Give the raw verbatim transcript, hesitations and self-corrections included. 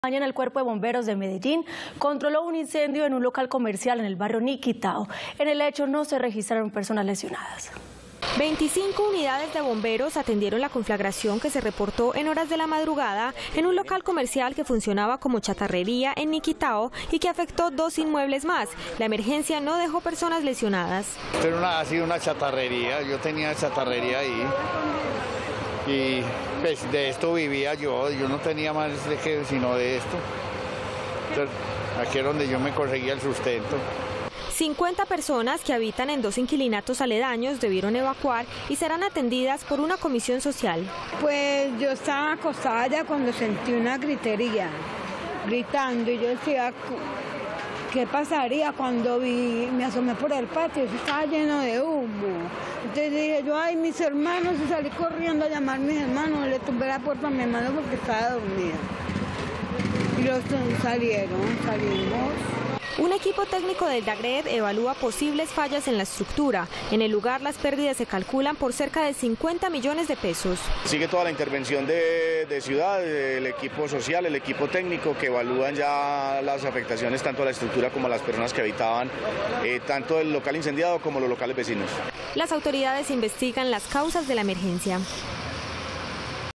Mañana el Cuerpo de Bomberos de Medellín controló un incendio en un local comercial en el barrio Niquitao. En el hecho no se registraron personas lesionadas. veinticinco unidades de bomberos atendieron la conflagración que se reportó en horas de la madrugada en un local comercial que funcionaba como chatarrería en Niquitao y que afectó dos inmuebles más. La emergencia no dejó personas lesionadas. Esto era una, ha sido una chatarrería, yo tenía chatarrería ahí y pues de esto vivía yo, yo no tenía más de que sino de esto. Entonces, aquí es donde yo me conseguía el sustento. cincuenta personas que habitan en dos inquilinatos aledaños debieron evacuar y serán atendidas por una comisión social. Pues yo estaba acostada ya cuando sentí una gritería, gritando, y yo decía, ¿qué pasaría cuando vi, me asomé por el patio? Eso estaba lleno de humo. Entonces dije yo, ay, mis hermanos, y salí corriendo a llamar a mis hermanos, le tumbé la puerta a mi hermano porque estaba dormida. Y los salieron, salimos. Un equipo técnico del DAGRED evalúa posibles fallas en la estructura. En el lugar las pérdidas se calculan por cerca de cincuenta millones de pesos. Sigue toda la intervención de, de ciudad, el equipo social, el equipo técnico que evalúan ya las afectaciones tanto a la estructura como a las personas que habitaban, eh, tanto el local incendiado como los locales vecinos. Las autoridades investigan las causas de la emergencia.